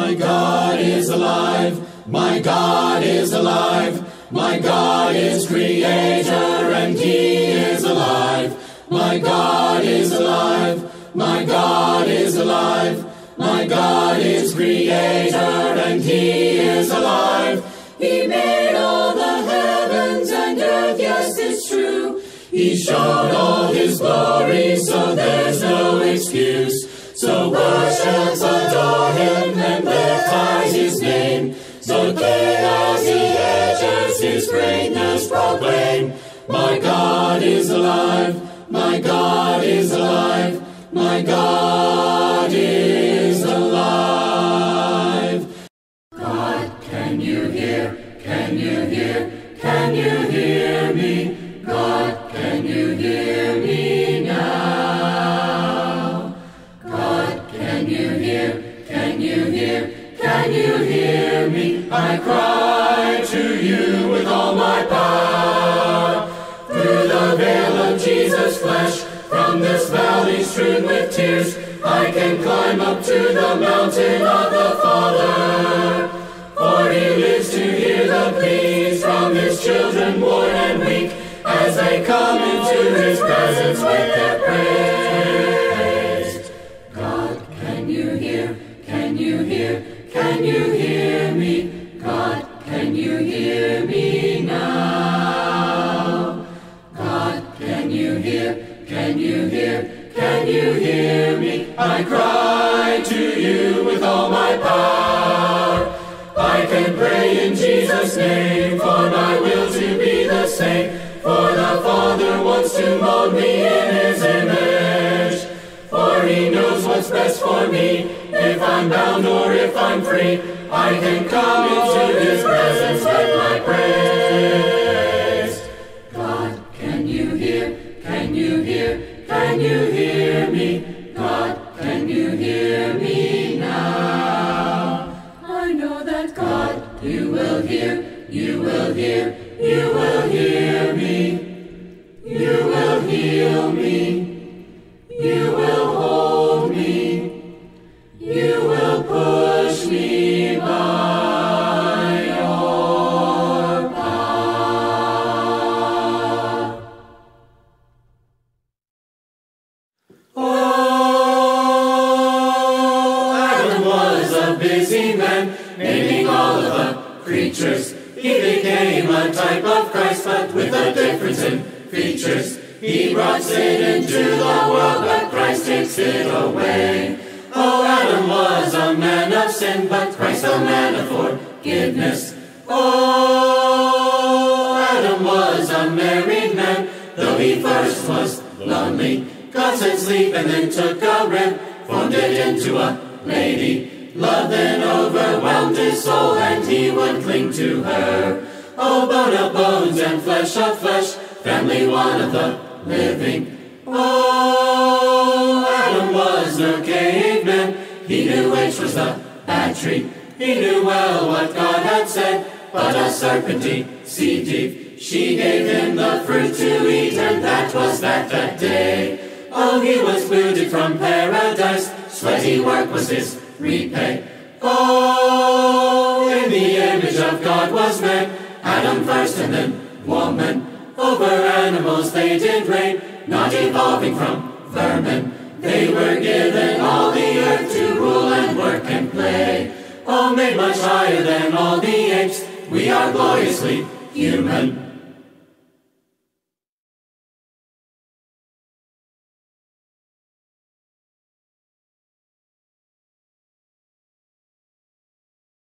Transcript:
My God is alive, my God is alive, my God is creator and he is alive. My God is alive, my God is alive, my God is creator and he is alive. He made all the heavens and earth, yes, it's true. He showed all his glory, so there's no excuse. So worship, adore him, and lift high his name. So king as he ages, his greatness proclaim. My God is alive, my God is alive, my God is alive. God, can you hear, can you hear, can you hear me? God, can you hear me now? God, can you hear, can you hear, can you hear me? I cry to you with all my power. Through the veil of Jesus' flesh, from this valley strewn with tears, I can climb up to the mountain of the Father. For he lives to hear the pleas from his children worn and weak, as they come into his presence with their praise. God, can you hear, can you hear, can you hear me? God, can you hear me now? God, can you hear, can you hear, can you hear me? I cry to you with all my power. I can pray in Jesus' name, for my will to be the same. For the Father wants to mold me in his image. For he knows what's best for me. If I'm bound or if I'm free, I can come into his presence with my praise. God, can you hear, can you hear, can you hear me? God, can you hear me now? I know that God, you will hear, you will hear, you will hear me. You will heal me. You will hold me. You will push me by your power. Oh, Adam was a busy man, naming all of the creatures. He became a type of Christ, but with a difference in features. He brought sin into the world, but Christ takes it away. Oh, Adam was a man of sin, but Christ a man of forgiveness. Oh, Adam was a married man, though he first was lonely. God said sleep and then took a rib, formed it into a lady. Love then overwhelmed his soul, and he would cling to her. Oh, bone of bones and flesh of flesh, family one of the living. Oh, Adam was no caveman. He knew which was the bad tree. He knew well what God had said, but a serpent deceived. She gave him the fruit to eat, and that was that day. Oh, he was booted from paradise. Sweaty work was his repay. Oh, in the image of God was man, Adam first and then woman. Over animals they did reign, not evolving from vermin. They were given all the earth to rule and work and play. Oh, made much higher than all the apes, we are gloriously human.